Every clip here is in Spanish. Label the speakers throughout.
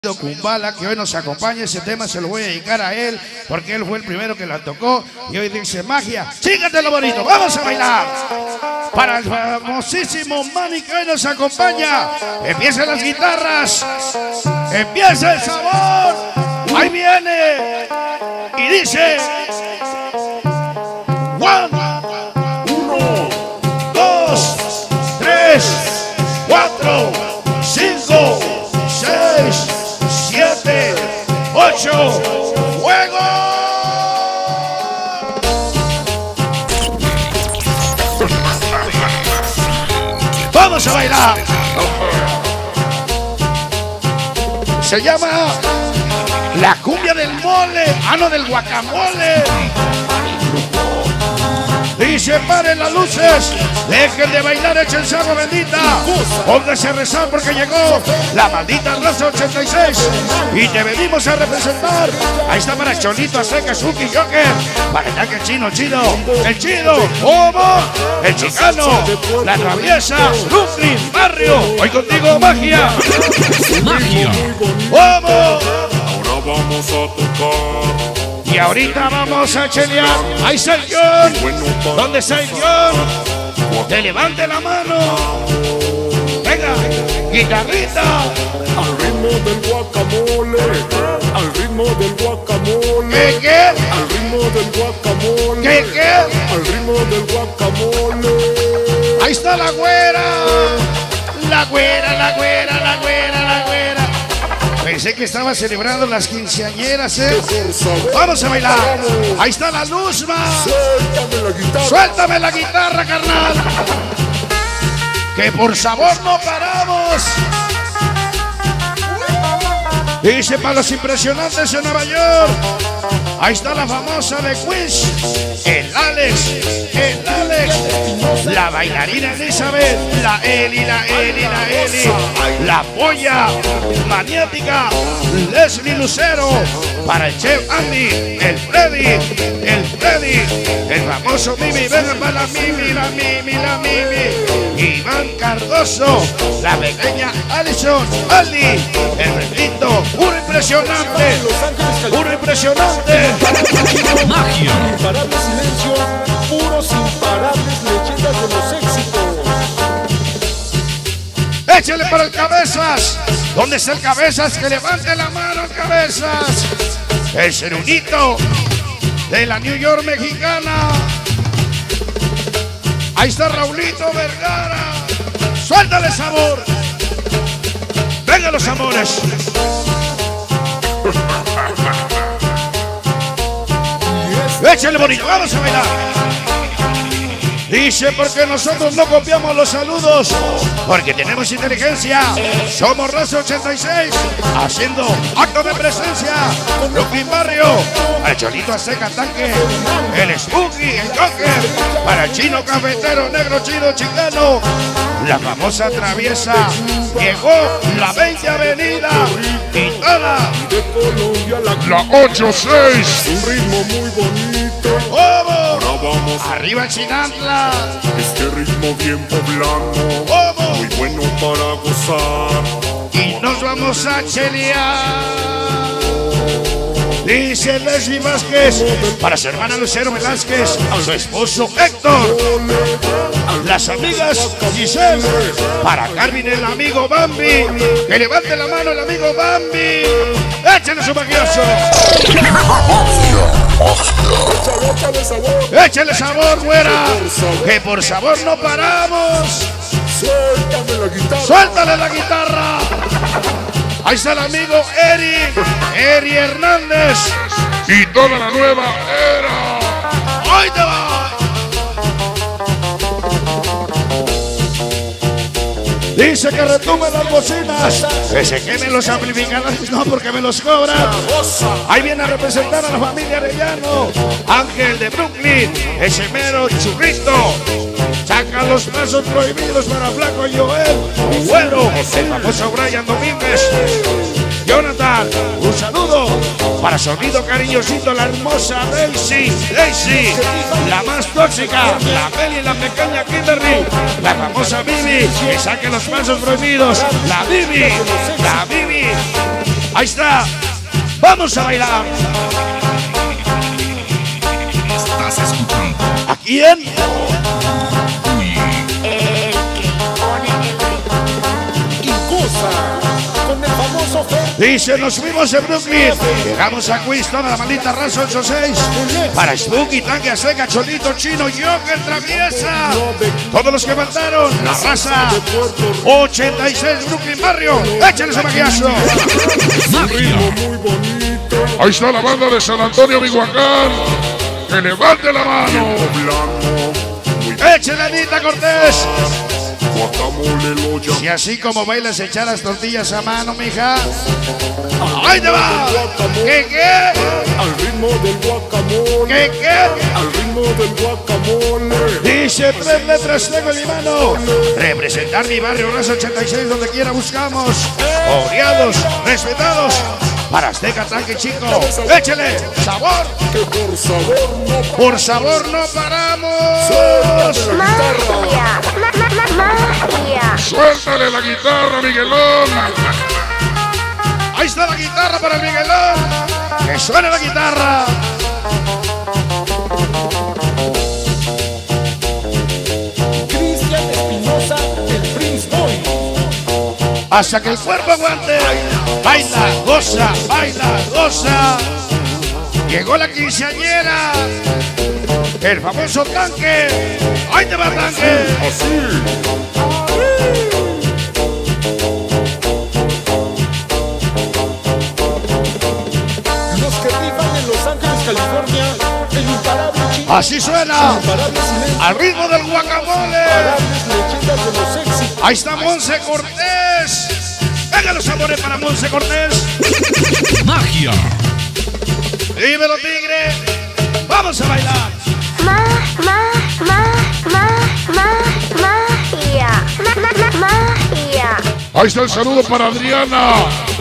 Speaker 1: Kumbala, que hoy nos acompaña. Ese tema se lo voy a dedicar a él porque él fue el primero que la tocó y hoy dice magia, chígatelo bonito, vamos a bailar para el famosísimo Manny que hoy nos acompaña. Empiezan las guitarras, empieza el sabor, ahí viene y dice 1, 2, 3, 4, 5, 6, 7, 8, ¡fuego! ¡Vamos a bailar! Se llama la cumbia del mole, no, del guacamole. Dice, paren las luces, dejen de bailar, échense agua bendita, pónganse a rezar porque llegó la maldita raza 86 y te venimos a representar. Ahí está para Cholito, Azteca, Suki, Joker, para el que chido, el chido, Homo, el chicano, la traviesa, Brooklyn, barrio, hoy contigo magia, Homo.
Speaker 2: Ahora vamos a tocar.
Speaker 1: Y ahorita vamos a chelear. Ahí está el John. ¿Dónde está el John? Te levante la mano. Venga, guitarrita.
Speaker 2: Al ritmo del guacamole. Al ritmo del guacamole.
Speaker 1: ¿Qué?
Speaker 2: Al ritmo del guacamole.
Speaker 1: ¿Qué?
Speaker 2: Al ritmo del guacamole.
Speaker 1: Ahí está la güera. La güera, la güera, la güera, la güera. Pensé que estaba celebrando las quinceañeras, Vamos a bailar. Ahí está la Luzma. Suéltame la guitarra, carnal. Que por sabor no paramos. Dice para los impresionantes en Nueva York. Ahí está la famosa de Quiz. El Alex. La bailarina Elizabeth. La Eli. La polla maniática Leslie Lucero. Para el chef Andy. El Freddy. El famoso Mimi. Venga para la Mimi. Iván Cardoso. La pequeña Alison. Aldi. El Redito. Puro impresionante.
Speaker 2: Magia. Imparable silencio. Puros imparables leyendas de los éxitos.
Speaker 1: Échale para el Cabezas. ¿Dónde está el Cabezas? Que levante la mano, Cabezas. El Cerunito de la New York mexicana. Ahí está Raulito Vergara. Suéltale sabor. Venga los amores. Échale bonito, vamos a bailar. Dice porque nosotros no copiamos los saludos, porque tenemos inteligencia. Somos Raza 86, haciendo acto de presencia. Brooklyn Barrio, al Cholito Azteca Tanque, el Spooky, el Joker, para el chino cafetero, negro chido chicano, la famosa traviesa. Llegó la 20 Avenida y toda
Speaker 2: la 86. Un ritmo muy bonito.
Speaker 1: ¡Vamos!
Speaker 2: Vamos
Speaker 1: arriba Chinantla.
Speaker 2: Este ritmo bien poblano.
Speaker 1: ¡Vamos!
Speaker 2: Muy bueno para gozar.
Speaker 1: Y nos vamos a chelear. Dice Leslie Vázquez para su hermana Lucero Velázquez, a su esposo Héctor, las amigas Giselle, para Carmen el amigo Bambi, que levante la mano el amigo Bambi, échale su magioso. Échale sabor, güera, que por sabor no paramos. Suéltale la guitarra. Ahí está el amigo Eri Hernández
Speaker 2: y toda la nueva era.
Speaker 1: ¡Ahí te va! Dice que retumben las bocinas, que se quemen los amplificadores, no porque me los cobran. Ahí viene a representar a la familia Arellano, Ángel de Brooklyn, ese mero churrito. Saca los pasos prohibidos para Flaco Joel, Güero, el famoso Brian Domínguez, Jonathan, un saludo para sonido cariñosito, la hermosa Daisy, la más tóxica, la Beli y la pequeña Kimberly, la famosa Bibi, que saque los pasos prohibidos, la Bibi, Ahí está. Vamos a bailar.
Speaker 3: Estás escuchando.
Speaker 1: ¿A quién?
Speaker 3: Uy.
Speaker 4: El que impone el ritmo.
Speaker 2: Y goza con el famoso Fer.
Speaker 1: Dice, nos fuimos en Brooklyn. Llegamos a Quiz, toda la maldita raza 86. Para Spooky, Tanque Azteca, Cholito, Chino, Joker, Traviesa. Todos los que faltaron. La raza 86 Brooklyn Barrio. Échale ese maquillazo.
Speaker 3: Magia.
Speaker 2: Muy bonito.
Speaker 5: Ahí está la banda de San Antonio, Michoacán. Que levante la mano.
Speaker 1: Échale, Anita Cortés.
Speaker 2: Guacamole lo llama.
Speaker 1: Si así como bailas, echar las tortillas a mano, mija. ¡Ahí te va! ¿Qué?
Speaker 2: Al ritmo del guacamole.
Speaker 1: ¿Qué?
Speaker 2: Al ritmo del guacamole.
Speaker 1: Dice, 3 letras tengo en mi mano. Representar mi barrio, raza 86, donde quiera buscamos. Odiados, respetados. Para Azteca, Tanque Chico. Échale, sabor.
Speaker 2: Que por sabor no
Speaker 1: Por sabor no paramos.
Speaker 4: Magia. Magia.
Speaker 5: Suéltale la guitarra, Miguelón.
Speaker 1: Ahí está la guitarra para el Miguelón. Que suene la guitarra.
Speaker 2: Cristian Espinosa, el Prince Boy.
Speaker 1: Hasta que el cuerpo aguante. Baila, goza, baila, goza. Llegó la quinceañera. El famoso Tanque. ¡Ahí te va, Tanque!
Speaker 2: Los que rifan en Los Ángeles, California. El imparable Chico.
Speaker 1: Así suena.
Speaker 2: Imparable Silencio.
Speaker 1: Al ritmo del guacamole.
Speaker 2: Imparables leyendas de los éxitos.
Speaker 1: Ahí está Monse Cortés. Venga los sabores para Monse Cortés.
Speaker 3: Magia.
Speaker 1: Dímelo, tigre. Vamos a bailar.
Speaker 4: Magia. Magia.
Speaker 5: Ahí está el saludo para Adriana.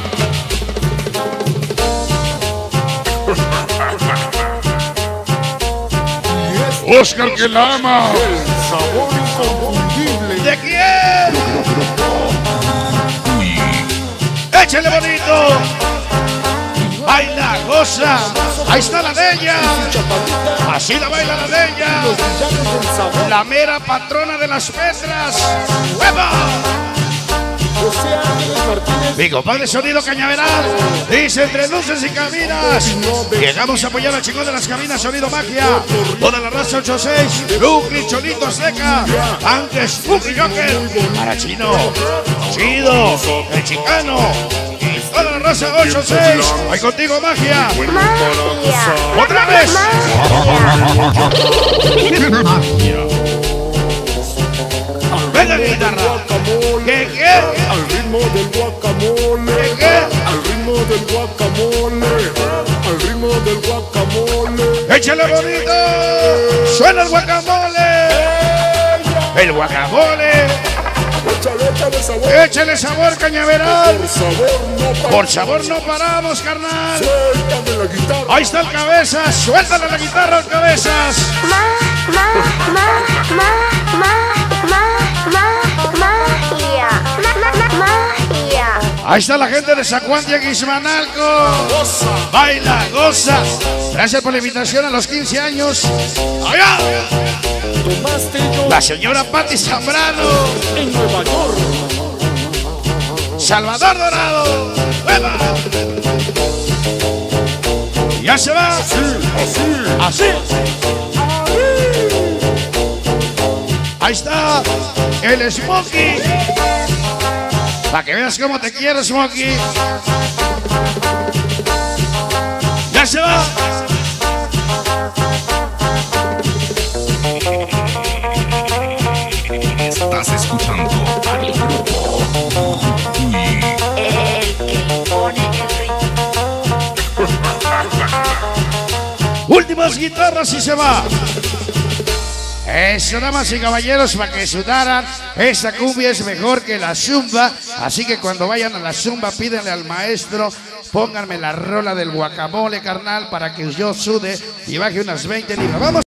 Speaker 5: Oscar, que la ama.
Speaker 2: El sabor inconfundible.
Speaker 1: ¿De quién? Échale bonito. Baila, goza. Ahí está la de ella.
Speaker 2: Chaparrita.
Speaker 1: Así la baila la de ella.
Speaker 2: Los villanos del sabor.
Speaker 1: La mera patrona de las Petras. ¡Hueva!
Speaker 2: José Ángeles Martínez.
Speaker 1: Mi compadre Sonido Cañaveral. Dice, entre luces y cabinas. Llegamos a apoyar al chingón de las cabinas Sonido Magia. Toda la raza 86. Brooklyn, Cholito Azteca. Antes, Spooky Joker. Para Chino. Chido. El Chicano. Y toda la raza 86. Ahí contigo, Magia.
Speaker 4: Magia.
Speaker 1: ¡Otra vez!
Speaker 3: Magia.
Speaker 1: Venga, guitarra. ¿Qué?
Speaker 2: Al ritmo del guacamole.
Speaker 1: ¿Qué?
Speaker 2: Al ritmo del guacamole. Al ritmo del guacamole.
Speaker 1: ¡Échale bonito! ¡Suena el guacamole! ¡El guacamole!
Speaker 2: Échale sabor.
Speaker 1: ¡Échale sabor, Cañaveral!
Speaker 2: Por sabor no para.
Speaker 1: Por sabor no paramos, carnal.
Speaker 2: Suéltame la guitarra.
Speaker 1: Ahí está el Cabezas. Suéltale la guitarra al Cabezas.
Speaker 4: Magia.
Speaker 1: Ahí está la gente de Zacuantla, Guismanalco. Baila, goza. Gracias por la invitación a los 15 años. ¡Allá!
Speaker 2: Tomás Tello
Speaker 1: La señora Patti Zambrano.
Speaker 2: en Nueva York.
Speaker 1: Salvador Dorado. ¡Hueva! Ya se va. Así. Ahí está el Smokey. Para que veas cómo te quiero, Smokey. Ya se va.
Speaker 3: Estás escuchando al grupo. Uy.
Speaker 4: El que impone el ritmo.
Speaker 1: Últimas guitarras y se va. Eso, damas y caballeros, para que sudaran. Esta cumbia es mejor que la zumba. Así que cuando vayan a la zumba, pídenle al maestro, pónganme la rola del guacamole, carnal, para que yo sude y baje unas 20 libras. Vamos.